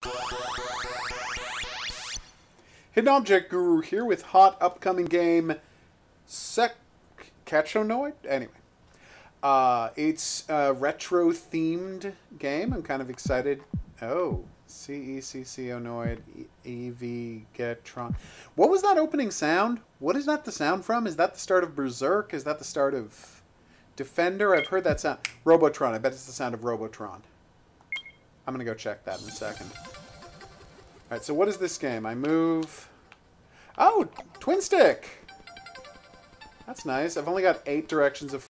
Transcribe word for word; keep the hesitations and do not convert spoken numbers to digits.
Hidden Object Guru here with hot upcoming game Cecconoid. Anyway, uh, it's a retro-themed game. I'm kind of excited. Oh, C E C C Onoid, E V Getron. What was that opening sound? What is that the sound from? Is that the start of Berserk? Is that the start of Defender? I've heard that sound. Robotron. I bet it's the sound of Robotron. I'm going to go check that in a second. Alright, so what is this game? I move... Oh! Twin stick! That's nice. I've only got eight directions of